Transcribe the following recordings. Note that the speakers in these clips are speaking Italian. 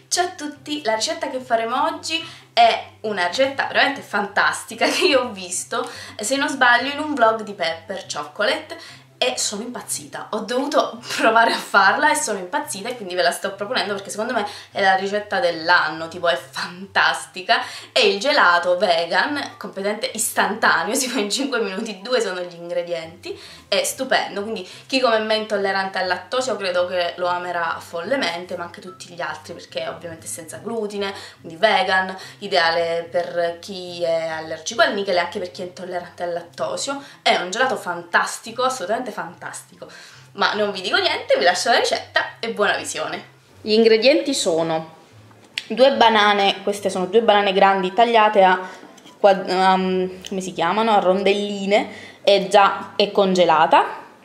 Ciao a tutti, la ricetta che faremo oggi è una ricetta veramente fantastica che io ho visto, se non sbaglio, in un vlog di Pepper Chocolate e sono impazzita. Ho dovuto provare a farla e sono impazzita e quindi ve la sto proponendo perché secondo me è la ricetta dell'anno, tipo è fantastica. E il gelato vegan, completamente istantaneo, si fa in 5 minuti, 2 sono gli ingredienti, è stupendo, quindi chi come me è intollerante al lattosio credo che lo amerà follemente, ma anche tutti gli altri perché ovviamente è senza glutine, quindi vegan, ideale per chi è allergico al nichel e anche per chi è intollerante al lattosio. È un gelato fantastico, assolutamente fantastico, ma non vi dico niente, vi lascio la ricetta e buona visione. Gli ingredienti sono 2 banane, queste sono 2 banane grandi tagliate a come si chiamano? A rondelline e già è congelata,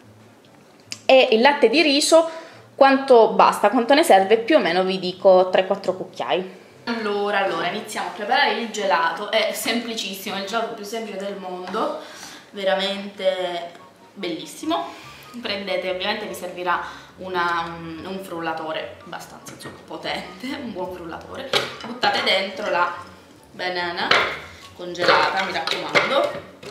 e il latte di riso quanto basta, quanto ne serve, più o meno vi dico 3-4 cucchiai. Allora, iniziamo a preparare il gelato, è semplicissimo, è il gelato più semplice del mondo, veramente bellissimo. Prendete, ovviamente vi servirà un frullatore abbastanza potente, un buon frullatore, buttate dentro la banana congelata, mi raccomando,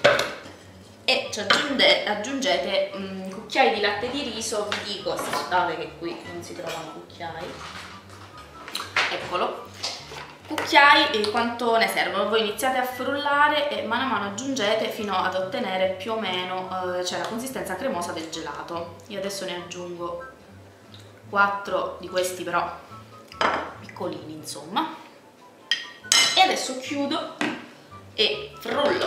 e ci aggiungete cucchiai di latte di riso. Vi dico, aspettate che qui non si trovano cucchiai, eccolo, cucchiai, e quanto ne servono. Voi iniziate a frullare e mano a mano aggiungete fino ad ottenere più o meno cioè la consistenza cremosa del gelato. Io adesso ne aggiungo 4 di questi, però piccolini insomma, e adesso chiudo e frullo.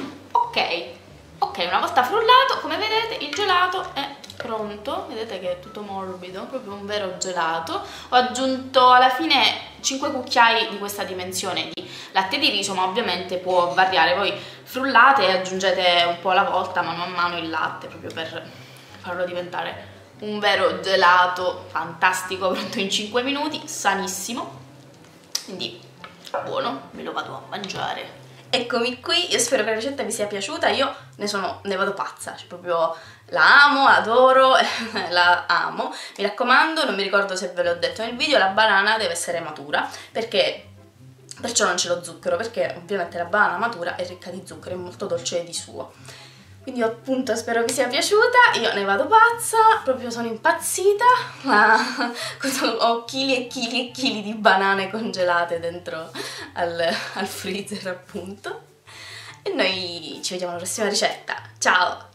Ok, una volta frullato, come vedete il gelato è pronto, vedete che è tutto morbido, proprio un vero gelato. Ho aggiunto alla fine 5 cucchiai di questa dimensione di latte di riso, ma ovviamente può variare, voi frullate e aggiungete un po' alla volta, mano a mano, il latte, proprio per farlo diventare un vero gelato fantastico, pronto in 5 minuti, sanissimo, quindi buono, me lo vado a mangiare. Eccomi qui, io spero che la ricetta vi sia piaciuta, io ne vado pazza, cioè proprio la amo, adoro, la amo. Mi raccomando, non mi ricordo se ve l'ho detto nel video, la banana deve essere matura, perciò non c'è lo zucchero, perché ovviamente la banana matura è ricca di zucchero, è molto dolce di suo. Quindi appunto spero vi sia piaciuta, io ne vado pazza, proprio sono impazzita, ma ho chili e chili e chili di banane congelate dentro al freezer appunto. E noi ci vediamo alla prossima ricetta, ciao!